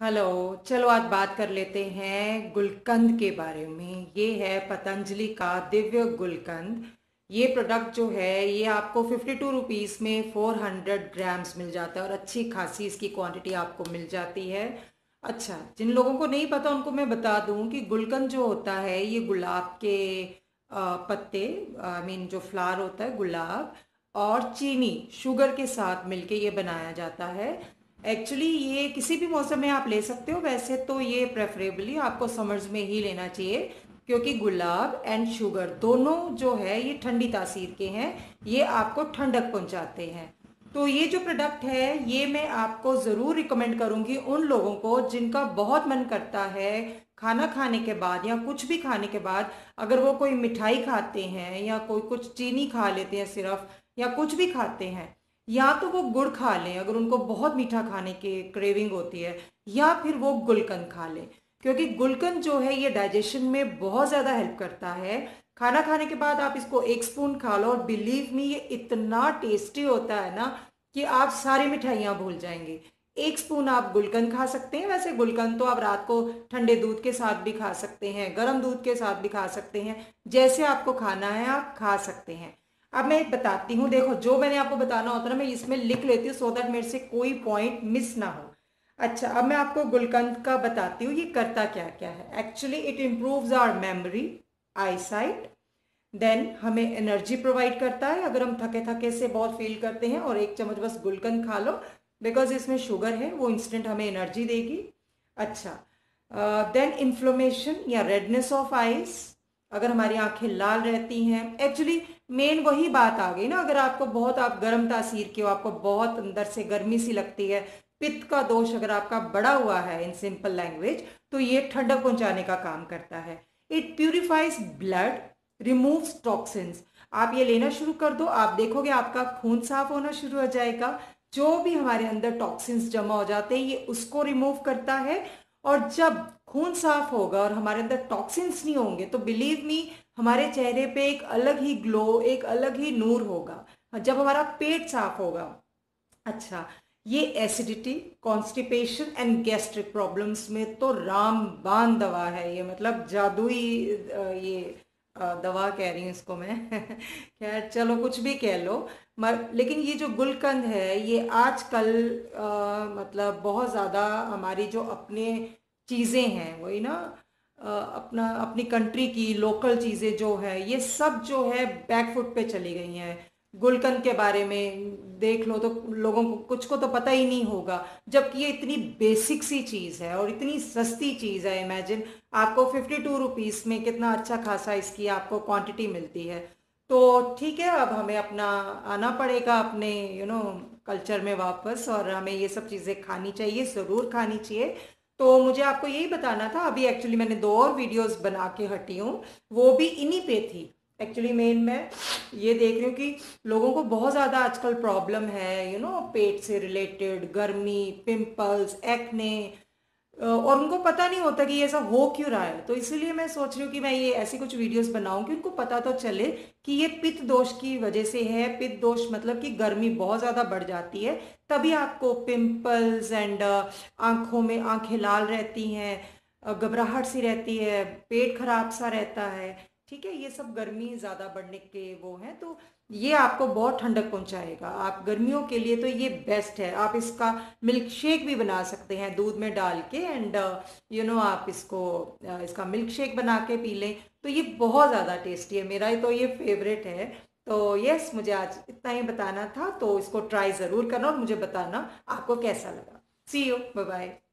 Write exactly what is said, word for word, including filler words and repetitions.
Hello. चलो आज बात कर लेते हैं गुलकंद के बारे में। ये है पतंजलि का दिव्य गुलकंद। ये प्रोडक्ट जो है ये आपको फिफ्टी टू रुपीज़ में फोर हंड्रेड ग्राम्स मिल जाता है और अच्छी खासी इसकी क्वांटिटी आपको मिल जाती है। अच्छा, जिन लोगों को नहीं पता उनको मैं बता दूं कि गुलकंद जो होता है ये गुलाब के अ, पत्ते, आई मीन जो फ्लावर होता है गुलाब और चीनी शुगर के साथ मिलके ये बनाया जाता है। एक्चुअली ये किसी भी मौसम में आप ले सकते हो, वैसे तो ये प्रेफरेबली आपको समर्स में ही लेना चाहिए क्योंकि गुलाब एंड शुगर दोनों जो है ये ठंडी तासीर के हैं, ये आपको ठंडक पहुंचाते हैं। तो ये जो प्रोडक्ट है ये मैं आपको ज़रूर रिकमेंड करूंगी उन लोगों को जिनका बहुत मन करता है खाना खाने के बाद या कुछ भी खाने के बाद, अगर वो कोई मिठाई खाते हैं या कोई कुछ चीनी खा लेते हैं सिर्फ, या कुछ भी खाते हैं, या तो वो गुड़ खा लें अगर उनको बहुत मीठा खाने की क्रेविंग होती है, या फिर वो गुलकंद खा लें क्योंकि गुलकंद जो है ये डाइजेशन में बहुत ज़्यादा हेल्प करता है। खाना खाने के बाद आप इसको एक स्पून खा लो और बिलीव मी ये इतना टेस्टी होता है ना कि आप सारी मिठाइयाँ भूल जाएंगे। एक स्पून आप गुलकंद खा सकते हैं। वैसे गुलकंद तो आप रात को ठंडे दूध के साथ भी खा सकते हैं, गर्म दूध के साथ भी खा सकते हैं, जैसे आपको खाना है आप खा सकते हैं। अब मैं एक बताती हूँ, देखो जो मैंने आपको बताना होता है ना मैं इसमें लिख लेती हूँ सो दैट मेरे से कोई पॉइंट मिस ना हो। अच्छा, अब मैं आपको गुलकंद का बताती हूँ ये करता क्या क्या है। Actually it improves our memory, eyesight, then हमें एनर्जी प्रोवाइड करता है अगर हम थके थके से बहुत फील करते हैं और एक चम्मच बस गुलकंद खा लो, बिकॉज इसमें शुगर है, वो इंस्टेंट हमें एनर्जी देगी। अच्छा, देन इन्फ्लोमेशन या रेडनेस ऑफ आइज, अगर हमारी आंखें लाल रहती हैं, एक्चुअली मेन वही बात आ गई ना, अगर आपको बहुत आप गर्म तासीर के हो, आपको बहुत अंदर से गर्मी सी लगती है, पित्त का दोष अगर आपका बढ़ा हुआ है इन सिंपल लैंग्वेज, तो ये ठंडक पहुंचाने का काम करता है। It purifies blood, removes toxins. आप ये लेना शुरू कर दो, आप देखोगे आपका खून साफ होना शुरू हो जाएगा। जो भी हमारे अंदर टॉक्सिन्स जमा हो जाते हैं ये उसको रिमूव करता है। और जब खून साफ होगा और हमारे अंदर टॉक्सिन्स नहीं होंगे तो बिलीव मी हमारे चेहरे पे एक अलग ही ग्लो, एक अलग ही नूर होगा जब हमारा पेट साफ होगा। अच्छा, ये acidity, constipation and gastric problems में तो रामबाण दवा है ये, मतलब जादुई अ, ये अ, दवा कह रही हूँ इसको मैं खैर चलो कुछ भी कह लो। मर लेकिन ये जो गुलकंद है ये आजकल अ, मतलब बहुत ज़्यादा हमारी जो अपने चीज़ें हैं वही ना, अ, अपना अपनी कंट्री की लोकल चीज़ें जो है ये सब जो है बैकफुट पे चली गई हैं। गुलकंद के बारे में देख लो तो लोगों को कुछ को तो पता ही नहीं होगा, जबकि ये इतनी बेसिक सी चीज़ है और इतनी सस्ती चीज़ है। इमेजिन आपको फिफ्टी टू रुपीज़ में कितना अच्छा खासा इसकी आपको क्वांटिटी मिलती है। तो ठीक है, अब हमें अपना आना पड़ेगा अपने यू नो कल्चर में वापस, और हमें ये सब चीज़ें खानी चाहिए, ज़रूर खानी चाहिए। तो मुझे आपको यही बताना था। अभी एक्चुअली मैंने दो और वीडियोस बना के हटी हूँ, वो भी इन्हीं पे थी। एक्चुअली मेन मैं ये देख रही हूँ कि लोगों को बहुत ज़्यादा आजकल प्रॉब्लम है यू नो पेट से रिलेटेड, गर्मी, पिंपल्स, एक्ने, और उनको पता नहीं होता कि ये ऐसा हो क्यों रहा है। तो इसलिए मैं सोच रही हूँ कि मैं ये ऐसी कुछ वीडियोस बनाऊं कि उनको पता तो चले कि ये पित्त दोष की वजह से है। पित्त दोष मतलब कि गर्मी बहुत ज़्यादा बढ़ जाती है, तभी आपको पिंपल्स एंड आंखों में आंखें लाल रहती हैं, अ, घबराहट सी रहती है, पेट खराब सा रहता है। ठीक है, ये सब गर्मी ज़्यादा बढ़ने के वो हैं। तो ये आपको बहुत ठंडक पहुंचाएगा। आप गर्मियों के लिए तो ये बेस्ट है। आप इसका मिल्क शेक भी बना सकते हैं दूध में डाल के, एंड यू नो आप इसको अ, इसका मिल्क शेक बना के पी लें तो ये बहुत ज़्यादा टेस्टी है। मेरा तो ये फेवरेट है। तो यस, मुझे आज इतना ही बताना था, तो इसको ट्राई ज़रूर करना और मुझे बताना आपको कैसा लगा। See you, bye bye.